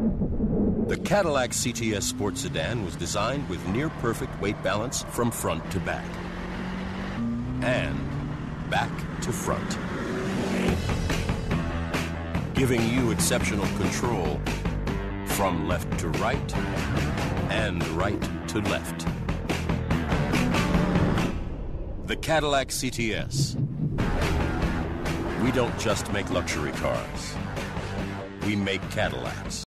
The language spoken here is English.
The Cadillac CTS Sport Sedan was designed with near-perfect weight balance from front to back. And back to front. Giving you exceptional control from left to right and right to left. The Cadillac CTS. We don't just make luxury cars. We make Cadillacs.